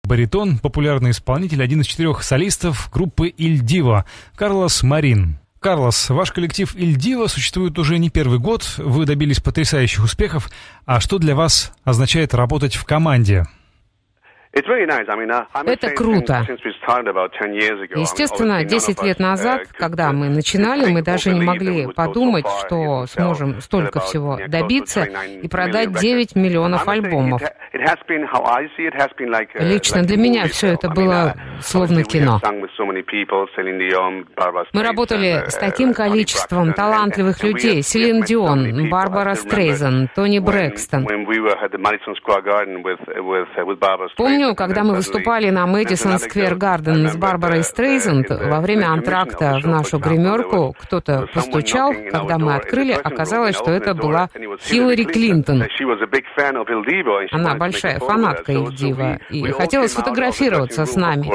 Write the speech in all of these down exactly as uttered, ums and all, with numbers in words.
Баритон, популярный исполнитель, один из четырех солистов группы «Иль Диво» Карлос Марин. Карлос, ваш коллектив «Иль Диво» существует уже не первый год, вы добились потрясающих успехов. А что для вас означает работать в команде? Это круто. Естественно, десять лет назад, когда мы начинали, мы даже не могли подумать, что сможем столько всего добиться и продать девять миллионов альбомов. Лично для меня все это было словно кино. Мы работали с таким количеством талантливых людей: Селин Дион, Барбара Стрейзанд, Тони Брэкстон. Помню, когда мы выступали на Мэдисон Сквер Гарден с Барбарой Стрейзанд, во время антракта в нашу гримерку кто-то постучал. Когда мы открыли, оказалось, что это была Хиллари Клинтон. Она большая фанатка «Иль Диво» и хотела сфотографироваться с нами.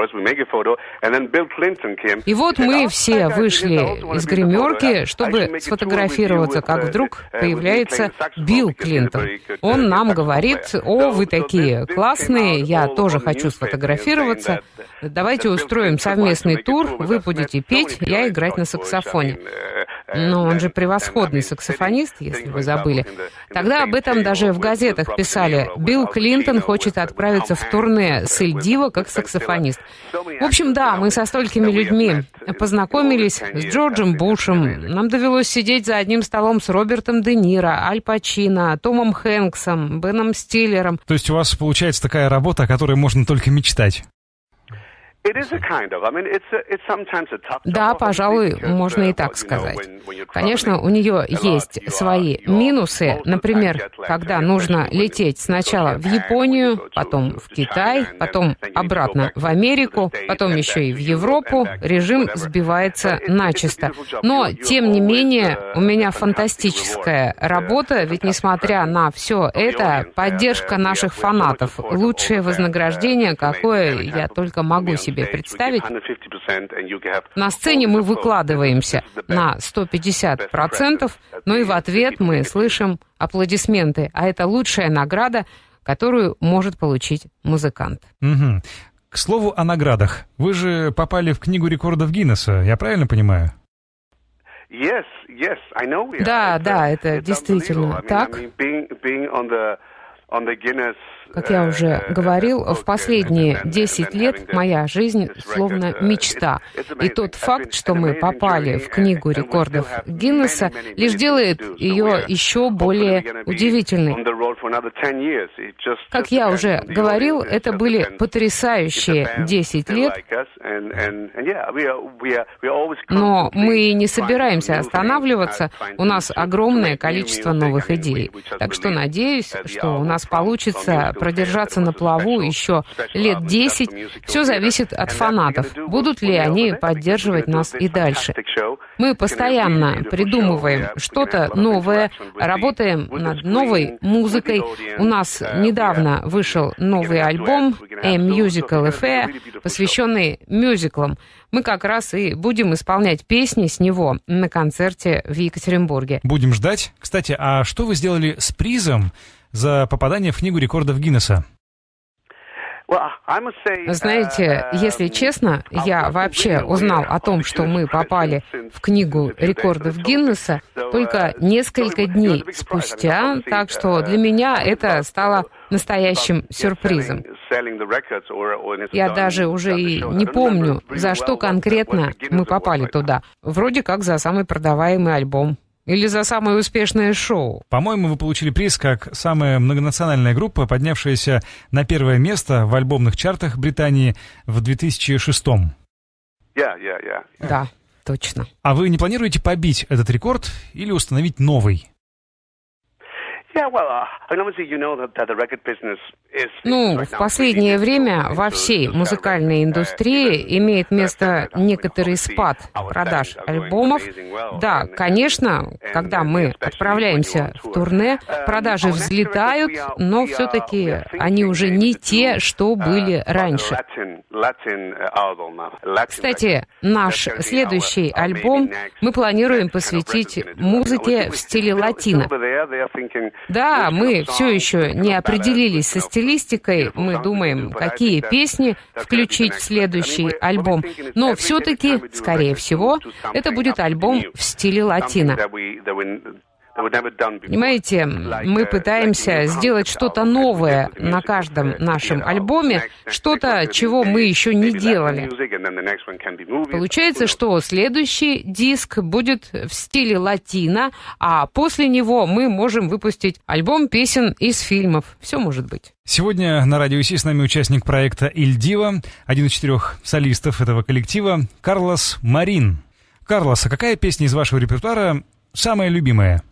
И вот мы все вышли из гримерки, чтобы сфотографироваться, как вдруг появляется Билл Клинтон. Он нам говорит: «О, вы такие классные, я тоже хочу сфотографироваться. Давайте устроим совместный тур, вы будете петь, я играть на саксофоне». Но он же превосходный саксофонист, если вы забыли. Тогда об этом даже в газетах писали: «Билл Клинтон хочет отправиться в турне с «Иль Диво» как саксофонист». В общем, да, мы со столькими людьми познакомились, с Джорджем Бушем. Нам довелось сидеть за одним столом с Робертом Де Ниро, Аль Пачино, Томом Хэнксом, Беном Стиллером. То есть у вас получается такая работа, о которой можно только мечтать? Да, пожалуй, можно и так сказать. Конечно, у нее есть свои минусы. Например, когда нужно лететь сначала в Японию, потом в Китай, потом обратно в Америку, потом еще и в Европу, режим сбивается начисто. Но, тем не менее, у меня фантастическая работа, ведь, несмотря на все это, поддержка наших фанатов, лучшее вознаграждение, какое я только могу себе представить. На сцене мы выкладываемся на сто пятьдесят процентов, но и в ответ мы слышим аплодисменты, а это лучшая награда, которую может получить музыкант. Угу. К слову о наградах. Вы же попали в Книгу рекордов Гиннесса, я правильно понимаю? Да, да, это действительно так. Как я уже говорил, в последние десять лет моя жизнь словно мечта. И тот факт, что мы попали в Книгу рекордов Гиннесса, лишь делает ее еще более удивительной. Как я уже говорил, это были потрясающие десять лет, но мы не собираемся останавливаться, у нас огромное количество новых идей. Так что надеюсь, что у нас получится продержаться на плаву еще лет десять. Все зависит от фанатов. Будут ли они поддерживать нас и дальше? Мы постоянно придумываем что-то новое, работаем над новой музыкой. У нас недавно вышел новый альбом «A Musical Affair», посвященный мюзиклам. Мы как раз и будем исполнять песни с него на концерте в Екатеринбурге. Будем ждать. Кстати, а что вы сделали с призом за попадание в Книгу рекордов Гиннесса? Знаете, если честно, я вообще узнал о том, что мы попали в Книгу рекордов Гиннесса только несколько дней спустя, так что для меня это стало настоящим сюрпризом. Я даже уже и не помню, за что конкретно мы попали туда. Вроде как за самый продаваемый альбом. Или за самое успешное шоу. По-моему, вы получили приз как самая многонациональная группа, поднявшаяся на первое место в альбомных чартах Британии в две тысячи шестом. Yeah, yeah, yeah. Да, точно. А вы не планируете побить этот рекорд или установить новый? Ну, в последнее время во всей музыкальной индустрии имеет место некоторый спад продаж альбомов. Да, конечно, когда мы отправляемся в турне, продажи взлетают, но все-таки они уже не те, что были раньше. Кстати, наш следующий альбом мы планируем посвятить музыке в стиле латино. Да, мы все еще не определились со стилистикой, мы думаем, какие песни включить в следующий альбом, но все-таки, скорее всего, это будет альбом в стиле латино. Понимаете, мы пытаемся сделать что-то новое на каждом нашем альбоме, что-то, чего мы еще не делали. Получается, что следующий диск будет в стиле латино, а после него мы можем выпустить альбом песен из фильмов. Все может быть. Сегодня на Радио Си с нами участник проекта «Иль Диво», один из четырех солистов этого коллектива, Карлос Марин. Карлос, а какая песня из вашего репертуара самая любимая?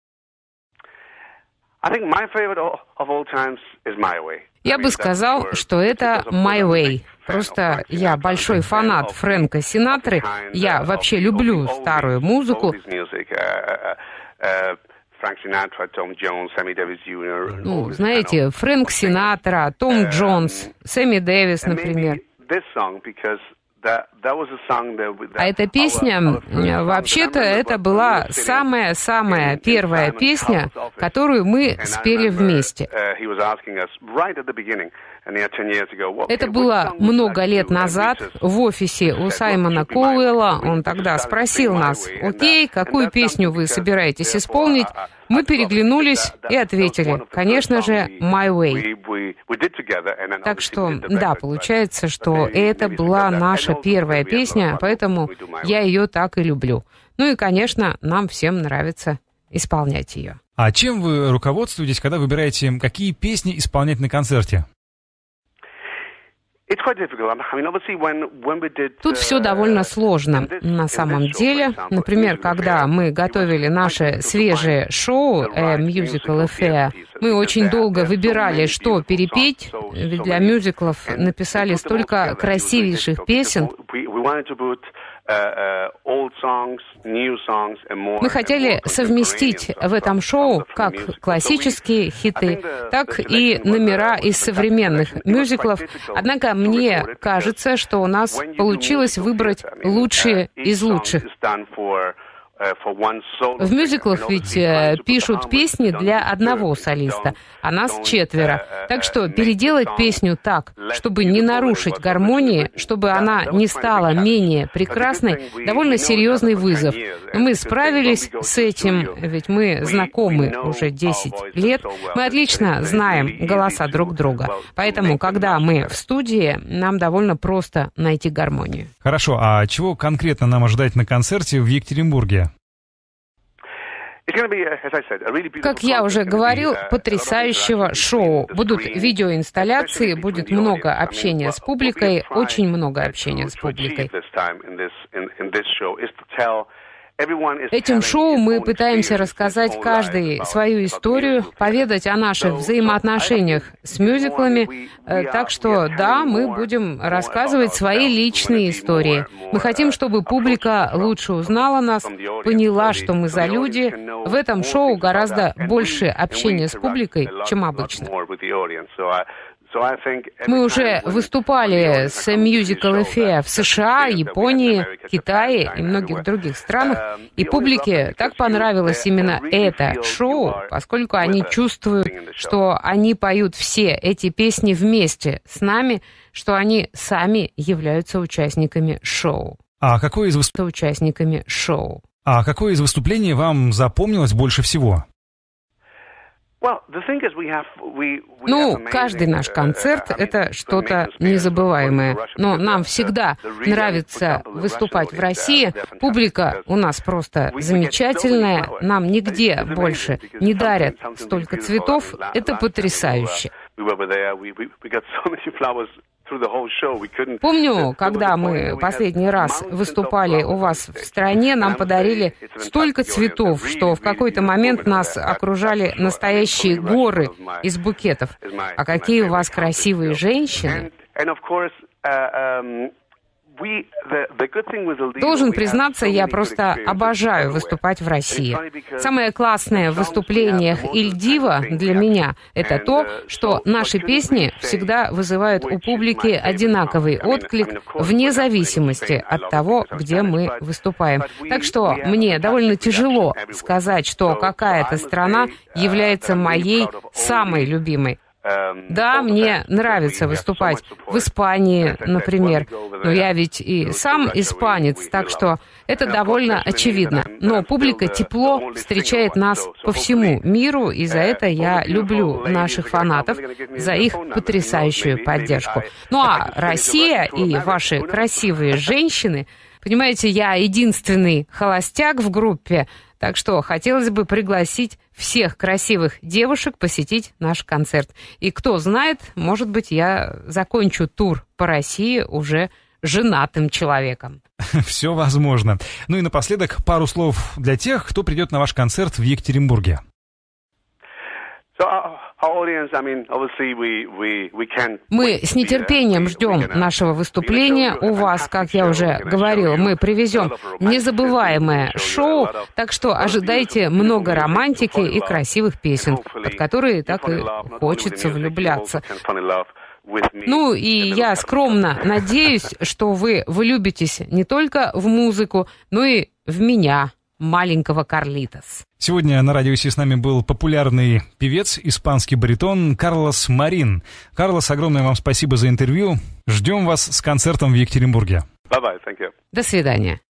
Я бы сказал, что это «My Way». Просто я большой фанат Фрэнка Синатры. Я вообще люблю старую музыку. Ну, знаете, Фрэнк Синатра, Том Джонс, Сэмми Дэвис, например. А эта песня, вообще-то, это была самая-самая первая песня, которую мы спели вместе. Это было много лет назад в офисе у Саймона Коуэлла. Он тогда спросил нас: «Окей, какую песню вы собираетесь исполнить?» Мы переглянулись и ответили: конечно же, «My Way». Так что, да, получается, что это была наша первая песня, поэтому я ее так и люблю. Ну и, конечно, нам всем нравится исполнять ее. А чем вы руководствуетесь, когда выбираете, какие песни исполнять на концерте? Тут все довольно сложно. На самом деле, например, когда мы готовили наше свежее шоу A Musical Affair, мы очень долго выбирали, что перепеть, ведь для мюзиклов написали столько красивейших песен. Мы хотели совместить в этом шоу как классические хиты, так и номера из современных мюзиклов. Однако мне кажется, что у нас получилось выбрать лучшие из лучших. В мюзиклах ведь э, пишут песни для одного солиста, а нас четверо. Так что переделать песню так, чтобы не нарушить гармонии, чтобы она не стала менее прекрасной, довольно серьезный вызов. Мы справились с этим, ведь мы знакомы уже десять лет. Мы отлично знаем голоса друг друга. Поэтому, когда мы в студии, нам довольно просто найти гармонию. Хорошо, а чего конкретно нам ожидать на концерте в Екатеринбурге? Как я уже говорил, потрясающего шоу. Будут видеоинсталляции, будет много общения с публикой, очень много общения с публикой. Этим шоу мы пытаемся рассказать каждый свою историю, поведать о наших взаимоотношениях с мюзиклами. Так что, да, мы будем рассказывать свои личные истории. Мы хотим, чтобы публика лучше узнала нас, поняла, что мы за люди. В этом шоу гораздо больше общения с публикой, чем обычно. Мы уже выступали с Musical Affair в США, Японии, Китае и многих других странах, и публике так понравилось именно это шоу, поскольку они чувствуют, что они поют все эти песни вместе с нами, что они сами являются участниками шоу. А какое из выступ... участниками шоу. А какое из выступлений вам запомнилось больше всего? Ну, каждый наш концерт — это что-то незабываемое. Но нам всегда нравится выступать в России. Публика у нас просто замечательная. Нам нигде больше не дарят столько цветов. Это потрясающе. Помню, когда мы последний раз выступали у вас в стране, нам подарили столько цветов, что в какой-то момент нас окружали настоящие горы из букетов. А какие у вас красивые женщины! Должен признаться, я просто обожаю выступать в России. Самое классное в выступлениях Il Divo для меня — это то, что наши песни всегда вызывают у публики одинаковый отклик вне зависимости от того, где мы выступаем. Так что мне довольно тяжело сказать, что какая-то страна является моей самой любимой. Да, мне нравится выступать в Испании, например, но я ведь и сам испанец, так что это довольно очевидно. Но публика тепло встречает нас по всему миру, и за это я люблю наших фанатов, за их потрясающую поддержку. Ну а Россия и ваши красивые женщины, понимаете, я единственный холостяк в группе, так что хотелось бы пригласить всех красивых девушек посетить наш концерт. И кто знает, может быть, я закончу тур по России уже женатым человеком. Все возможно. Ну и напоследок пару слов для тех, кто придет на ваш концерт в Екатеринбурге. Мы с нетерпением ждем нашего выступления у вас, как я уже говорил. Мы привезем незабываемое шоу, так что ожидайте много романтики и красивых песен, под которые так и хочется влюбляться. Ну и я скромно надеюсь, что вы влюбитесь не только в музыку, но и в меня, маленького Карлитос. Сегодня на радио Си с нами был популярный певец, испанский баритон Карлос Марин. Карлос, огромное вам спасибо за интервью. Ждем вас с концертом в Екатеринбурге. Bye-bye, thank you. До свидания.